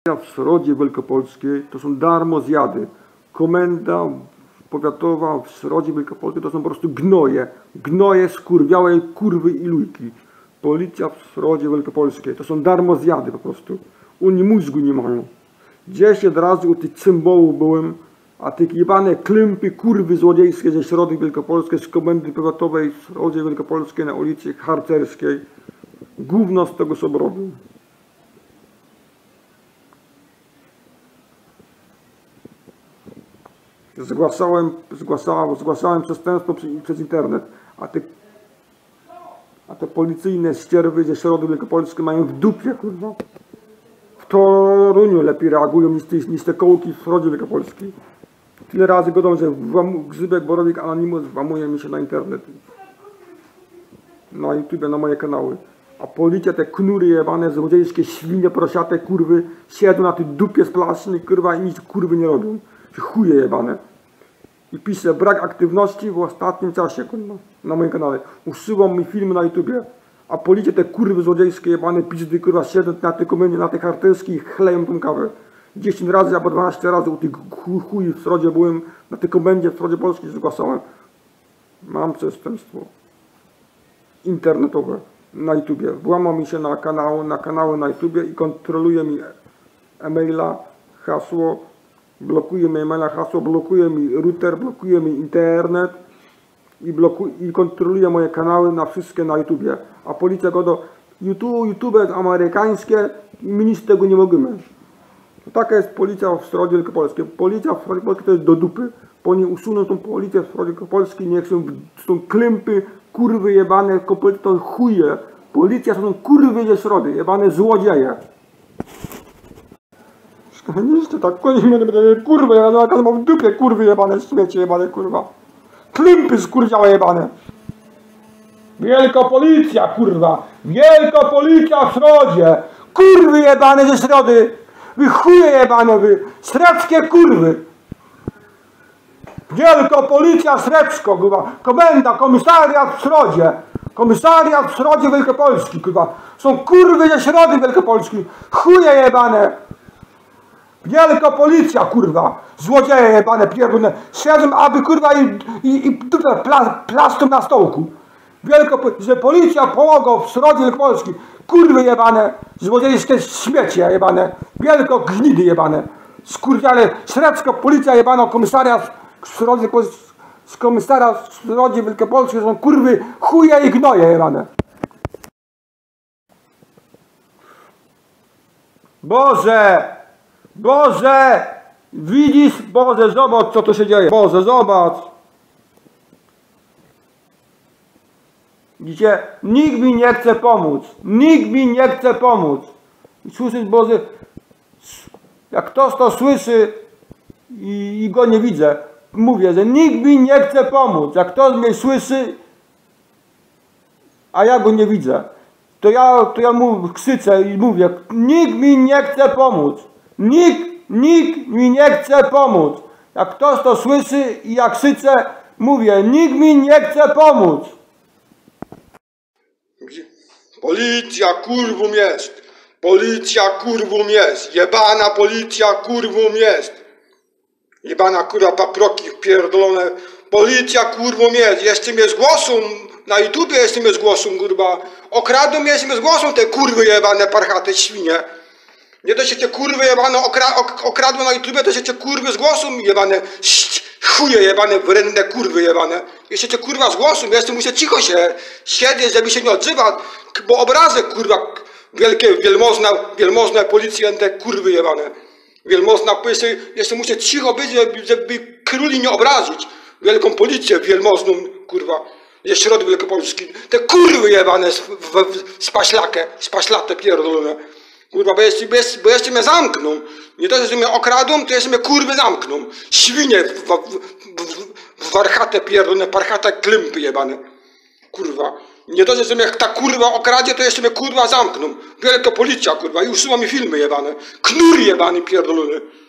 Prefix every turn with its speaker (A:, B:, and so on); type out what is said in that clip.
A: W Środzie Wielkopolskiej to są darmozjady. Komenda powiatowa w Środzie Wielkopolskiej to są po prostu gnoje. Gnoje skurwiałej kurwy i lujki. Policja w Środzie Wielkopolskiej to są darmozjady po prostu. Oni mózgu nie mają. 10 razy u tych cymbołów byłem, a te jebane klimpy, kurwy złodziejskie ze Środy Wielkopolskiej, z komendy powiatowej w Środzie Wielkopolskiej na ulicy Harcerskiej. Gówno z tego sobie robią. Zgłaszałem przestępstwo przez internet, a te policyjne ścierwy ze Środy Wielkopolskiej mają w dupie, kurwa. W Toruniu lepiej reagują niż te kołki w Środzie Wielkopolskiej. Tyle razy godą, że Grzybek, Borowik, Anonymous włamuje mi się na internet. Na YouTube, na moje kanały. A policja, te knury jebane, złodziejskie świnie, prosiate, kurwy, siedzą na tej dupie splacznej, kurwa, i nic kurwy nie robią. Chuje jebane. I pisze brak aktywności w ostatnim czasie, kurwa, na moim kanale. Usyłam mi filmy na YouTubie. A policja, te kurwy złodziejskie jebane, pizdy, kurwa, siedzą na tej komendzie, na tej harcerskiej i chleją tą kawę. 10 razy albo 12 razy u tych chuj w Środzie byłem, na tej komendzie w Środzie Polskiej zgłaszałem. Mam przestępstwo internetowe na YouTubie. Włamał mi się na kanały na YouTubie i kontroluje mi e-maila, hasło, blokuje mi e-maila, hasło, blokuje mi router, blokuje mi internet i kontroluje moje kanały na wszystkie na YouTubie. A policja go do YouTube jest amerykańskie i my nic z tego nie możemy. Taka jest policja w Środzie Wielkopolskiej. Policja w Środzie Wielkopolskiej to jest do dupy. Bo nie usuną tą policję w Środzie Wielkopolskiej, niech są klimpy, kurwy jebane, to chuje. Policja to są kurwy ze Środy, jebane złodzieje. Szkolniście tak, kurwy jebane, jak mam w dupie kurwy jebane, śmiecie jebane, kurwa. Klimpy skurwiałe jebane. Wielkopolicja, kurwa. Wielkopolicja w Środzie. Kurwy jebane ze Środy. Wy chuje jebane, wy średzkie kurwy. Wielkopolicja Średzko, kurwa. Komenda, komisariat w Środzie. Komisariat w Środzie Wielkopolski, kurwa. Są kurwy ze Środy Wielkopolskiej. Chuje jebane. Wielkopolicja, kurwa. Złodzieje jebane, pierdolone. Siedzą, aby, kurwa, i plastą na stołku. Że policja pomogła w Środzie Wielkopolskiej. Kurwy jebane, złodziejskie śmiecie jebane, wielko gnidy jebane, skurwiale, średzko, policja jebana, komisariat w Środzie Wielkopolskiej są kurwy, chuje i gnoje jebane. Boże, Boże, widzisz, Boże, zobacz co tu się dzieje, Boże, zobacz. Widzicie? Nikt mi nie chce pomóc. Nikt mi nie chce pomóc. Słyszysz, Boże, jak ktoś to słyszy i go nie widzę, mówię, że nikt mi nie chce pomóc. Jak ktoś mnie słyszy, a ja go nie widzę, to ja mu krzyczę i mówię, nikt mi nie chce pomóc. Nikt mi nie chce pomóc. Jak ktoś to słyszy i ja krzyczę, mówię, nikt mi nie chce pomóc.
B: Policja kurwą jest! Policja kurwą jest! Jebana policja kurwą jest! Jebana kurwa paproki pierdolone! Policja kurwą jest! Jeszcze mnie zgłoszą na YouTubie, jeszcze mnie zgłoszą, kurwa! Okradą mnie, jeszcze mnie zgłoszą te kurwy jebane, parchate świnie! Nie to się te kurwy jebane okradły na YouTubie, to się te kurwy zgłoszą jebane, chuje jebane, wredne kurwy jebane. Jeszcze cię kurwa zgłoszą, jeszcze muszę cicho się siedzieć, żeby się nie odzywać, bo obrazek kurwa, wielkie, wielmożne policjante kurwy jebane. Wielmożna, jeszcze muszę cicho być, żeby króli nie obrazić. Wielką policję wielmożną kurwa, ze Środy Wielkopolskiej. Te kurwy jebane spaślate pierdolone. Kurwa, bo jeszcze mnie zamkną. Nie to, że mnie okradą, to jeszcze mnie kurwy zamkną. Świnie warchate pierdolone, parchate klimpy jebane. Kurwa. Nie to, że mnie ta kurwa okradzie, to jeszcze mnie kurwa zamkną. Wielka policja, kurwa. I usuwa mi filmy jebane. Knur jebany pierdolony.